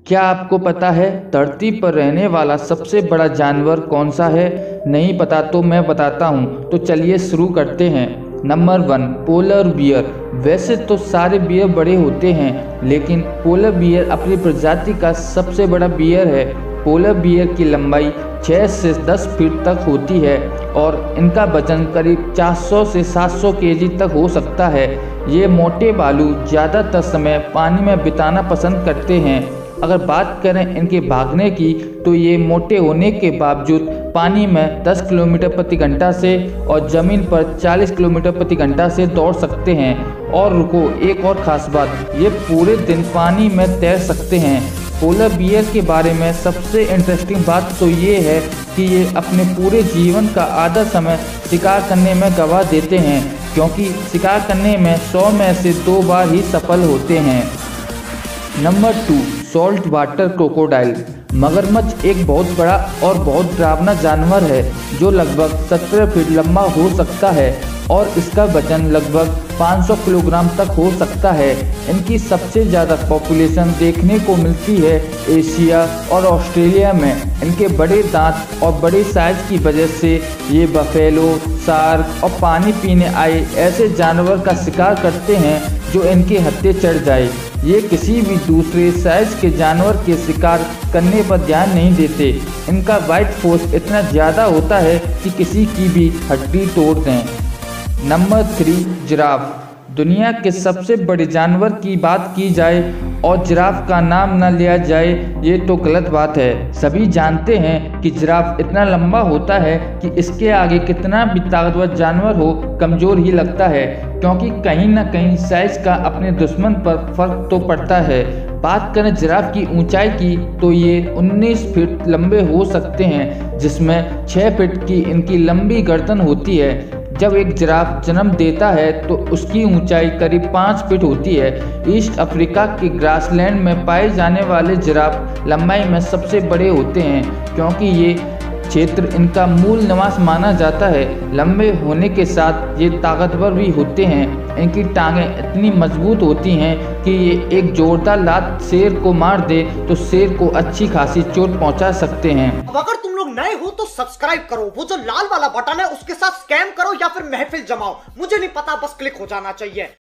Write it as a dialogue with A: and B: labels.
A: क्या आपको पता है धरती पर रहने वाला सबसे बड़ा जानवर कौन सा है? नहीं पता तो मैं बताता हूँ। तो चलिए शुरू करते हैं। Number 1, polar bear. वैसे तो सारे बियर बड़े होते हैं, लेकिन पोलर बियर अपनी प्रजाति का सबसे बड़ा बियर है। पोलर बियर की लंबाई 6 से 10 फीट तक होती है और इनका वजन करीब 400 से 700 केजी तक हो सकता है। ये मोटे बालू ज़्यादातर समय पानी में बिताना पसंद करते हैं। अगर बात करें इनके भागने की, तो ये मोटे होने के बावजूद पानी में 10 किलोमीटर प्रति घंटा से और ज़मीन पर 40 किलोमीटर प्रति घंटा से दौड़ सकते हैं। और रुको, एक और ख़ास बात, ये पूरे दिन पानी में तैर सकते हैं। पोलर बियर के बारे में सबसे इंटरेस्टिंग बात तो ये है कि ये अपने पूरे जीवन का आधा समय शिकार करने में गंवा देते हैं, क्योंकि शिकार करने में 100 में से 2 बार ही सफल होते हैं। Number 2, salt water crocodile. मगरमच्छ एक बहुत बड़ा और बहुत डरावना जानवर है जो लगभग 17 फीट लंबा हो सकता है और इसका वजन लगभग 500 किलोग्राम तक हो सकता है। इनकी सबसे ज़्यादा पॉपुलेशन देखने को मिलती है एशिया और ऑस्ट्रेलिया में। इनके बड़े दांत और बड़े साइज की वजह से ये बफेलो, शार्क और पानी पीने आए ऐसे जानवर का शिकार करते हैं जो इनके हत्थे चढ़ जाए। ये किसी भी दूसरे साइज के जानवर के शिकार करने पर ध्यान नहीं देते। इनका बाइट फोर्स इतना ज़्यादा होता है कि किसी की भी हड्डी तोड़ दें। Number 3, giraffe. दुनिया के सबसे बड़े जानवर की बात की जाए और जिराफ का नाम न लिया जाए, ये तो गलत बात है। सभी जानते हैं कि जिराफ इतना लंबा होता है कि इसके आगे कितना भी ताकतवर जानवर हो, कमज़ोर ही लगता है, क्योंकि कहीं ना कहीं साइज का अपने दुश्मन पर फर्क तो पड़ता है। बात करें जिराफ की ऊंचाई की, तो ये 19 फीट लंबे हो सकते हैं, जिसमें 6 फीट की इनकी लंबी गर्दन होती है। जब एक जिराफ जन्म देता है तो उसकी ऊंचाई करीब 5 फीट होती है। ईस्ट अफ्रीका के ग्रासलैंड में पाए जाने वाले जिराफ लंबाई में सबसे बड़े होते हैं, क्योंकि ये क्षेत्र इनका मूल निवास माना जाता है। लंबे होने के साथ ये ताकतवर भी होते हैं। इनकी टांगें इतनी मजबूत होती हैं कि ये एक जोरदार लात शेर को मार दे तो शेर को अच्छी खासी चोट पहुंचा सकते हैं।
B: अब अगर तुम लोग नए हो तो सब्सक्राइब करो, वो जो लाल वाला बटन है उसके साथ स्कैम करो या फिर महफिल जमाओ, मुझे नहीं पता, बस क्लिक हो जाना चाहिए।